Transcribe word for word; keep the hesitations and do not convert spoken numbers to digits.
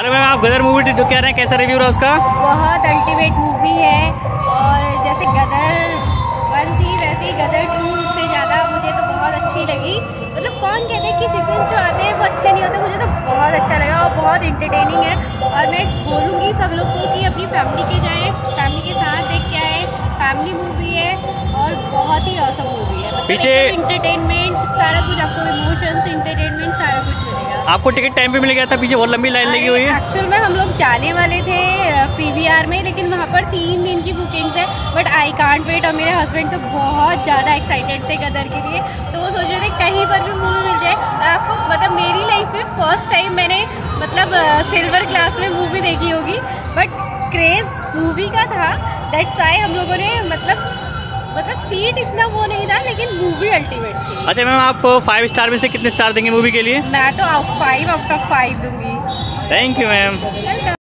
अरे मैम आप गदर मूवी कह रहे हैं, कैसा रिव्यू रहा उसका? बहुत अल्टीमेट मूवी है और जैसे गदर वन थी वैसे ही गदर टू उससे ज़्यादा मुझे तो बहुत अच्छी लगी। मतलब कौन कहते हैं कि सीक्वेंस जो आते हैं वो अच्छे नहीं होते, मुझे तो बहुत अच्छा लगा और बहुत इंटरटेनिंग है। और मैं बोलूँगी सब लोग को कि अपनी फैमिली के जाएँ, फैमिली के साथ देख के आए। फैमिली मूवी है और बहुत ही औसम मूवी है। मतलब पीछे इंटरटेनमेंट सारा कुछ आपको, इमोशंस, इंटरटेनमेंट सारा कुछ मिलेगा। आपको टिकट टाइम पे मिल गया था? पीछे बहुत लंबी लाइन लगी हुई है। एक्चुअल में हम लोग जाने वाले थे पीवीआर में, लेकिन वहाँ पर तीन दिन की बुकिंग्स है, बट आई कांट वेट। और मेरे हस्बैंड तो बहुत ज़्यादा एक्साइटेड थे गदर के लिए, तो वो सोच रहे थे कहीं पर भी मूवी मिल जाए। और आपको मतलब मेरी लाइफ में फर्स्ट टाइम मैंने मतलब सिल्वर क्लास में मूवी देखी होगी, बट क्रेज मूवी का था, दैट्स व्हाई हम लोगों ने मतलब मतलब सीट इतना वो नहीं था, लेकिन मूवी अल्टीमेट थी। अच्छा मैम आप फाइव स्टार में से कितने स्टार देंगे मूवी के लिए? मैं तो फाइव आउट ऑफ फाइव दूंगी। Thank you ma'am.